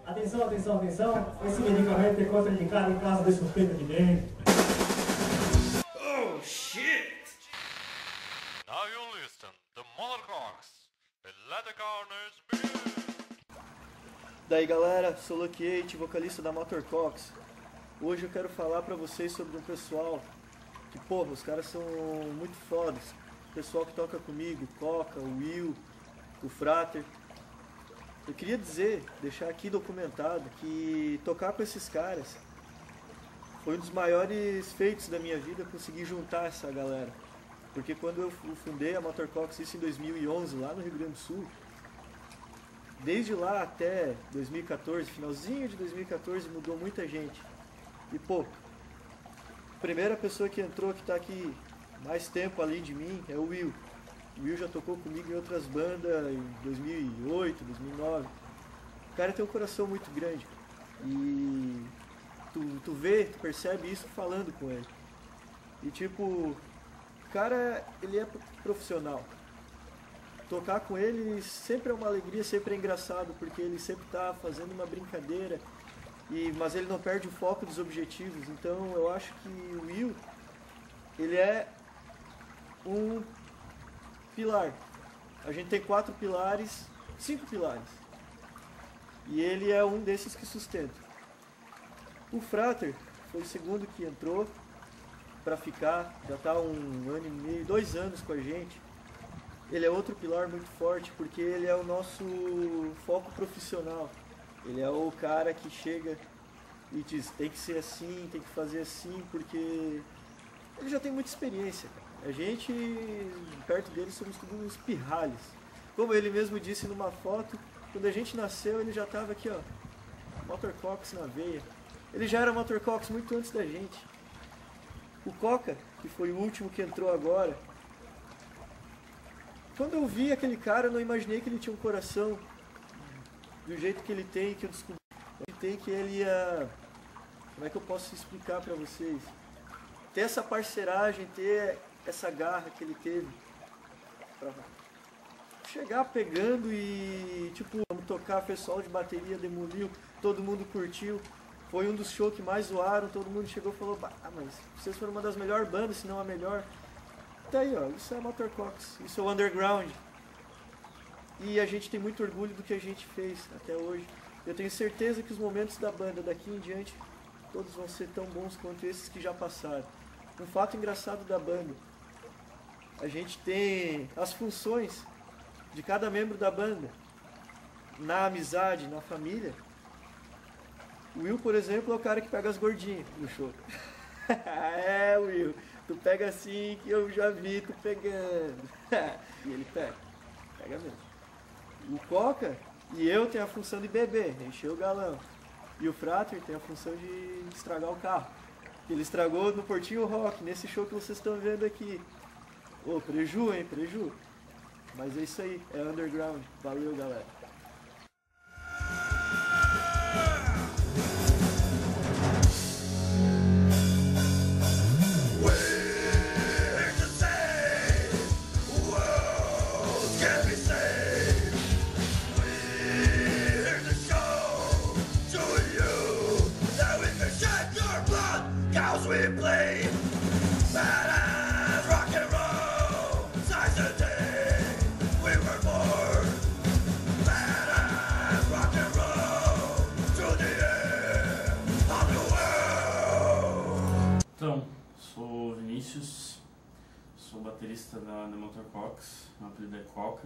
Atenção, atenção, atenção. Esse medicamento é contraindicado em caso de suspeita de dengue. Oh, shit! Now you listen to Mothercocks and let the corners begin. Daí galera, sou Lucky 8, vocalista da Motorcox. Hoje eu quero falar pra vocês sobre um pessoal que, porra, os caras são muito fodas. O pessoal que toca comigo, o Coca, o Will, o Frater. Eu queria dizer, deixar aqui documentado, que tocar com esses caras foi um dos maiores feitos da minha vida, conseguir juntar essa galera. Porque quando eu fundei a Motorcox, isso em 2011, lá no Rio Grande do Sul, desde lá até 2014, finalzinho de 2014, mudou muita gente. E pô, a primeira pessoa que entrou, que tá aqui mais tempo além de mim, é o Will. O Will já tocou comigo em outras bandas em 2008, 2009. O cara tem um coração muito grande. E tu vê, tu percebe isso falando com ele. E tipo, o cara, ele é profissional. Tocar com ele sempre é uma alegria, sempre é engraçado, porque ele sempre tá fazendo uma brincadeira, mas ele não perde o foco dos objetivos. Então eu acho que o Will, ele é um pilar. A gente tem 4 pilares, 5 pilares. E ele é um desses que sustenta. O Frater foi o segundo que entrou para ficar, já está 1 ano e meio, 2 anos com a gente. Ele é outro pilar muito forte, porque ele é o nosso foco profissional. Ele é o cara que chega e diz, tem que ser assim, tem que fazer assim, porque ele já tem muita experiência, cara. A gente, perto dele, somos todos uns pirralhos. Como ele mesmo disse numa foto, quando a gente nasceu, ele já estava aqui, ó, Motorcox na veia. Ele já era Motorcox muito antes da gente. O Coca, que foi o último que entrou agora, quando eu vi aquele cara, eu não imaginei que ele tinha um coração do jeito que ele tem, que eu descobri que ele ia... Como é que eu posso explicar pra vocês? Ter essa parceragem, ter essa garra que ele teve pra chegar pegando e tipo, vamos tocar, fez solo de bateria, demoliu, todo mundo curtiu. Foi um dos shows que mais zoaram, todo mundo chegou e falou, mas vocês foram uma das melhores bandas, se não a melhor. Tá aí, ó, isso é a Motorcox, isso é o underground. E a gente tem muito orgulho do que a gente fez até hoje. Eu tenho certeza que os momentos da banda daqui em diante, todos vão ser tão bons quanto esses que já passaram. Um fato engraçado da banda, a gente tem as funções de cada membro da banda, na amizade, na família. O Will, por exemplo, é o cara que pega as gordinhas no show. É, Will, tu pega assim que eu já vi tu pegando. E ele pega mesmo. O Coca e eu tem a função de beber, encher o galão. E o Frater tem a função de estragar o carro. Ele estragou no Portinho Rock, nesse show que vocês estão vendo aqui. Ô, preju, hein, preju. Mas é isso aí, é underground. Valeu, galera. We play badass rock and roll. Since the day we were born, badass rock and roll to the end of the world. Então, sou Vinícius, sou baterista da Motorcox, meu apelido é Coca.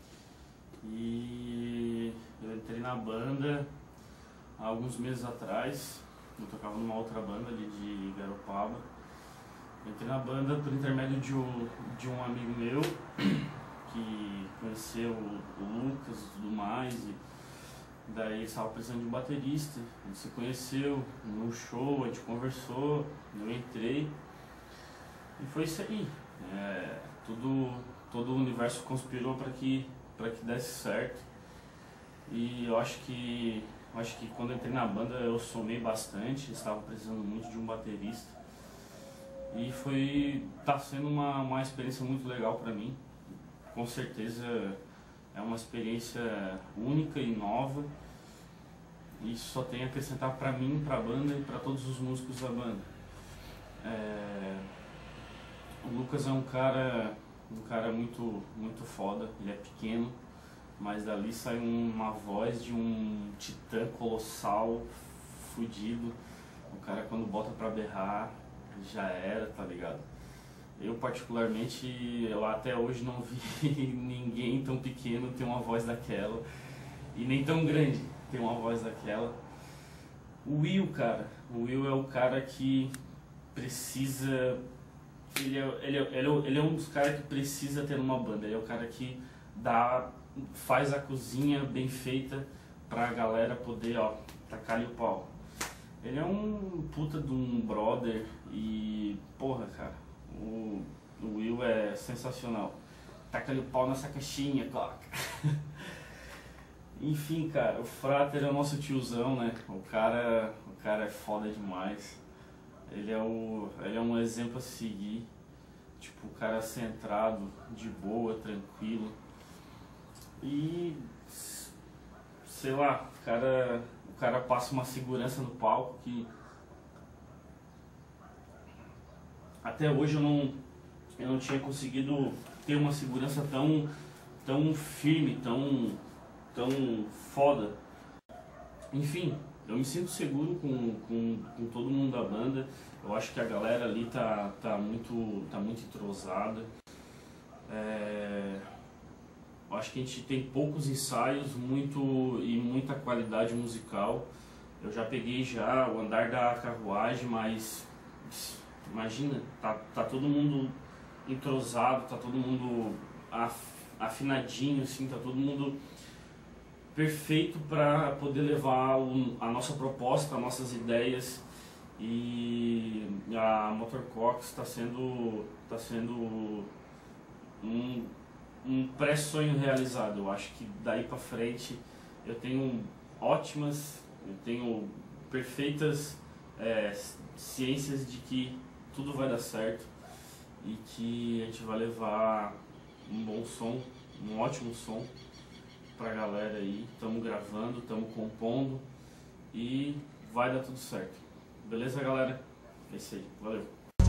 E eu entrei na banda há alguns meses atrás. Eu tocava numa outra banda ali de Garopaba. Entrei na banda por intermédio de um amigo meu que conheceu o Lucas e tudo mais. E daí ele estava precisando de um baterista. A gente se conheceu no show, a gente conversou, eu entrei. E foi isso aí. Todo o universo conspirou para que desse certo. E eu acho que quando eu entrei na banda eu somei bastante, estava precisando muito de um baterista. E tá sendo uma experiência muito legal para mim. Com certeza é uma experiência única e nova. isso só tem a acrescentar pra mim, pra banda e pra todos os músicos da banda. O Lucas é um cara muito, muito foda, ele é pequeno, mas dali sai uma voz de um titã colossal, fudido. O cara quando bota pra berrar, já era, tá ligado? Eu particularmente, eu até hoje não vi ninguém tão pequeno ter uma voz daquela, e nem tão grande ter uma voz daquela. O Will, cara, o Will é o cara que precisa... Ele é um dos caras que precisa ter uma banda. Ele é o cara que faz a cozinha bem feita pra galera poder, ó, tacar-lhe o pau. Ele é um puta de um brother e, porra, cara, o Will é sensacional. Taca-lhe o pau nessa caixinha, Coca. Enfim, cara, o Frater é o nosso tiozão, né? O cara é foda demais. Ele é um exemplo a seguir, tipo, o cara centrado, de boa, tranquilo. E, sei lá, o cara passa uma segurança no palco que até hoje eu não tinha conseguido ter uma segurança tão firme, tão foda. Enfim, eu me sinto seguro com todo mundo da banda. Eu acho que a galera ali tá muito entrosada. Eu acho que a gente tem poucos ensaios e muita qualidade musical. Eu já peguei o andar da carruagem, mas imagina, tá todo mundo entrosado, tá todo mundo afinadinho, assim, tá todo mundo perfeito para poder levar a nossa proposta, as nossas ideias. E a Motorcox está sendo um pré-sonho realizado. Eu acho que daí para frente eu tenho perfeitas ciências de que tudo vai dar certo e que a gente vai levar um bom som, um ótimo som pra galera aí. Estamos gravando, estamos compondo e vai dar tudo certo. Beleza, galera? É isso aí. Valeu!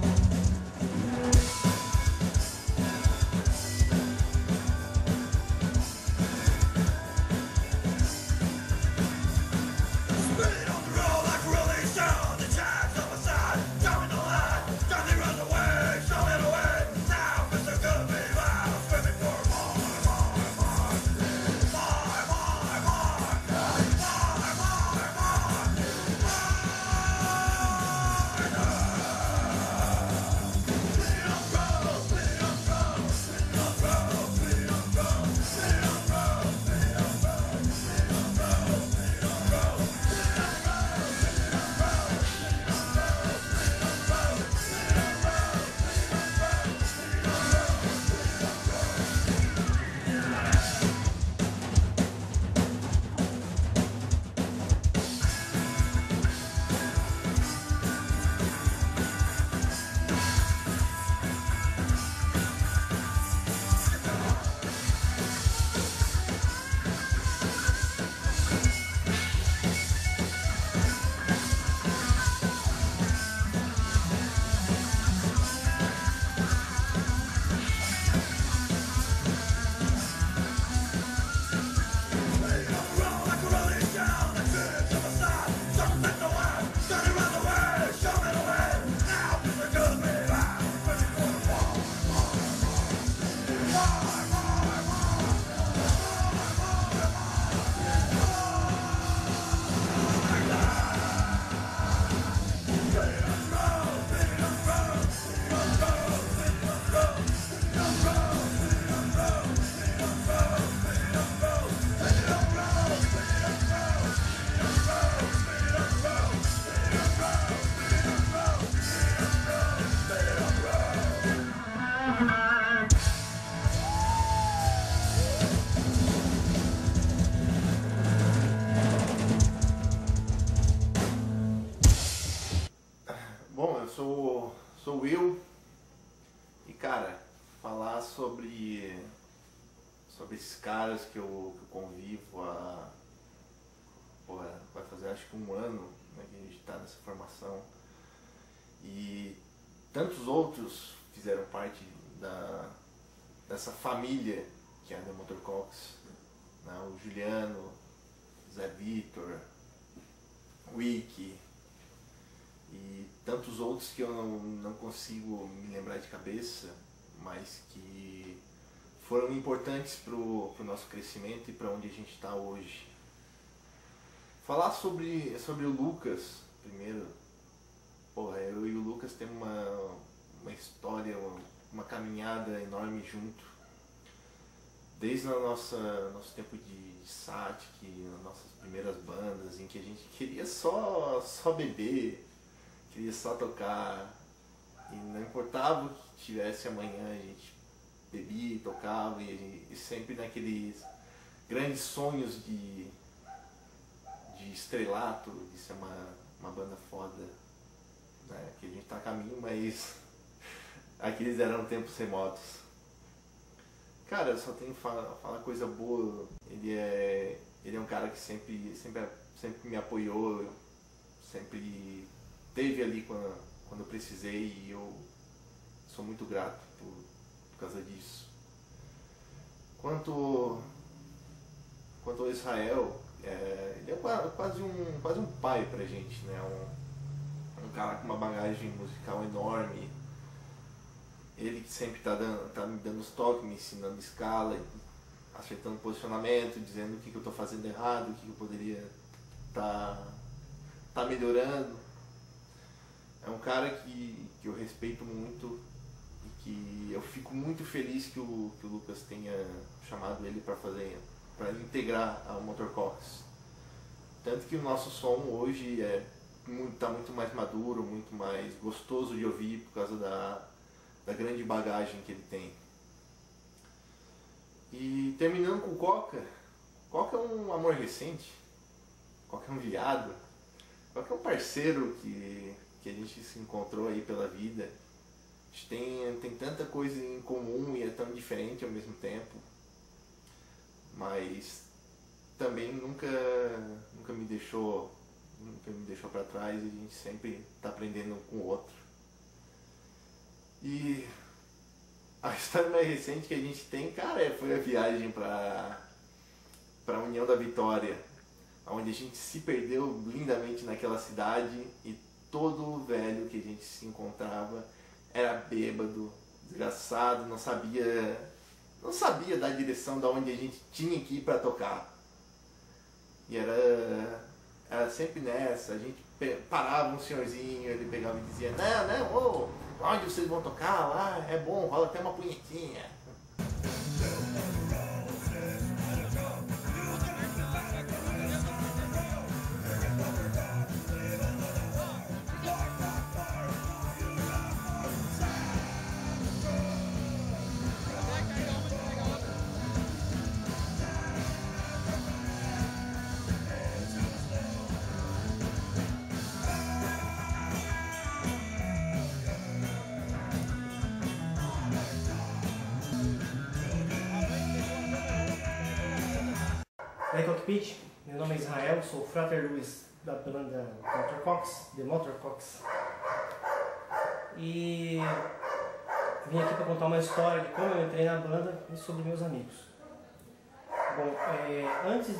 Sou o Will e, cara, falar sobre esses caras que eu convivo vai fazer que um ano, né, que a gente está nessa formação. E tantos outros fizeram parte dessa família que é a The Motorcocks, né? O Juliano, Zé Vitor, o Wiki e tantos outros que eu não consigo me lembrar de cabeça, mas que foram importantes para o nosso crescimento e para onde a gente está hoje. Falar sobre o Lucas primeiro. Porra, eu e o Lucas temos uma história, uma caminhada enorme junto. Desde o nosso tempo de Satic, nas nossas primeiras bandas, em que a gente queria só beber, queria só tocar. E não importava o que tivesse amanhã, a gente bebia e tocava. E sempre naqueles grandes sonhos de estrelato, de ser uma banda foda. Né? Que a gente tá a caminho, mas aqueles eram tempos remotos. Cara, eu só tenho que falar coisa boa. Ele é um cara que sempre me apoiou, sempre esteve ali quando eu precisei, e eu sou muito grato por causa disso. Quanto ao Israel, ele é quase um pai pra gente, né? Um cara com uma bagagem musical enorme. Ele que sempre tá me dando os toques, me ensinando escala, acertando posicionamento, dizendo o que eu tô fazendo errado, o que eu poderia tá melhorando. É um cara que eu respeito muito e que eu fico muito feliz que o Lucas tenha chamado ele para integrar a Motorcocks. Tanto que o nosso som hoje tá muito mais maduro, muito mais gostoso de ouvir por causa da grande bagagem que ele tem. E terminando com o Coca é um amor recente, Coca é um viado, Coca é um parceiro que a gente se encontrou aí pela vida. A gente tem tanta coisa em comum e é tão diferente ao mesmo tempo, mas também nunca me deixou para trás, e a gente sempre está aprendendo um com o outro. E a história mais recente que a gente tem, cara, foi a viagem para a União da Vitória, onde a gente se perdeu lindamente naquela cidade e todo velho que a gente se encontrava era bêbado, desgraçado, não sabia dar a direção da onde a gente tinha que ir para tocar. E era sempre nessa, a gente parava um senhorzinho, ele pegava e dizia: não, onde vocês vão tocar lá, é bom, rola até uma punhetinha. Aí, Cockpit, meu nome é Israel, sou o Frater Luiz da banda Motorcocks, The Motorcocks. E vim aqui para contar uma história de como eu entrei na banda e sobre meus amigos. Bom, antes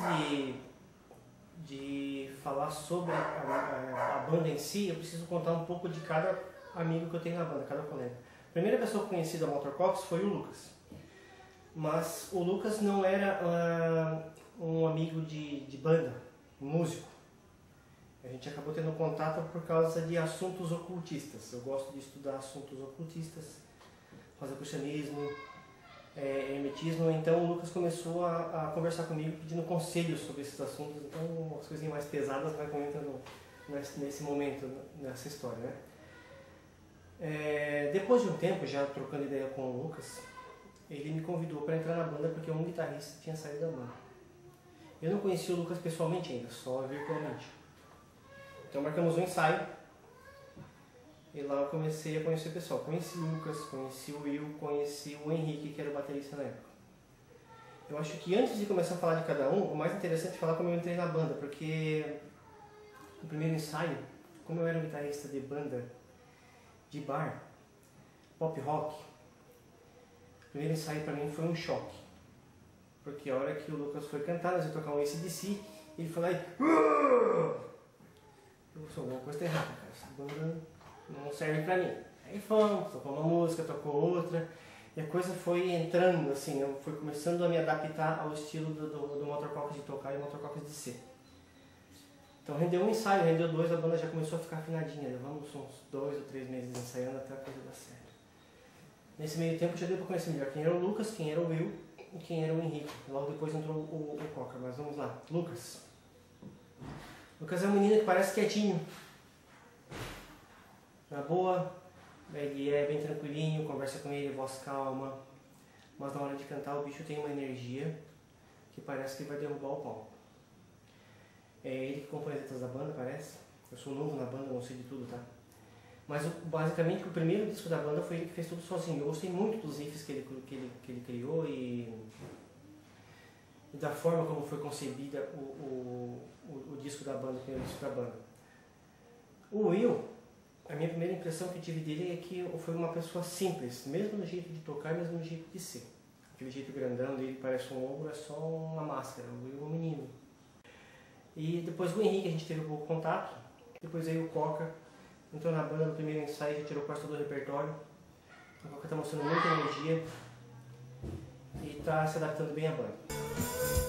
de falar sobre a banda em si, eu preciso contar um pouco de cada amigo que eu tenho na banda, cada colega. A primeira pessoa que conheci da Motorcocks foi o Lucas. Mas o Lucas não era um amigo de banda, um músico. A gente acabou tendo contato por causa de assuntos ocultistas. Eu gosto de estudar assuntos ocultistas, rosacrucianismo, hermetismo. Então o Lucas começou a conversar comigo pedindo conselhos sobre esses assuntos. Então umas coisinhas mais pesadas vai comentando nesse momento, nessa história, né? Depois de um tempo, já trocando ideia com o Lucas, ele me convidou para entrar na banda porque um guitarrista tinha saído da banda. Eu não conhecia o Lucas pessoalmente ainda, só virtualmente. Então marcamos um ensaio e lá eu comecei a conhecer o pessoal. Conheci o Lucas, conheci o Will, conheci o Henrique, que era o baterista na época. Eu acho que antes de começar a falar de cada um, o mais interessante é falar como eu entrei na banda, porque no primeiro ensaio, como eu era um guitarrista de banda de bar, pop rock, o primeiro ensaio para mim foi um choque. Porque a hora que o Lucas foi cantar, nós ia tocar um AC/DC, ele foi lá e... Eu sou alguma coisa errada, cara, essa banda não serve pra mim. Aí fomos, tocou uma música, tocou outra, e a coisa foi entrando, assim, eu fui começando a me adaptar ao estilo do Motor Cox de tocar e do Motor Cox de ser. Então rendeu um ensaio, rendeu 2, a banda já começou a ficar afinadinha, levamos uns 2 ou 3 meses ensaiando até a coisa dar certo. Nesse meio tempo já deu para conhecer melhor quem era o Lucas, quem era o Will e quem era o Henrique. Logo depois entrou o Coca, mas vamos lá. Lucas. Lucas é um menino que parece quietinho. Na boa, ele é bem tranquilinho, conversa com ele, voz calma. Mas na hora de cantar o bicho tem uma energia que parece que vai derrubar o palco. É ele que compõe as letras da banda, parece. Eu sou novo na banda, não sei de tudo, tá? Mas basicamente o primeiro disco da banda foi ele que fez tudo sozinho. Eu gostei muito dos riffs que ele criou e da forma como foi concebida o disco da banda, o primeiro disco da banda. O Will, a minha primeira impressão que eu tive dele é que foi uma pessoa simples, mesmo no jeito de tocar, mesmo no jeito de ser. Aquele jeito grandão dele, parece um ombro, é só uma máscara. O Will é um menino. E depois o Henrique a gente teve um pouco contato, depois veio o Coca, entrou na banda no primeiro ensaio, já tirou quase todo o repertório. O Coca está mostrando muita energia e está se adaptando bem à banda.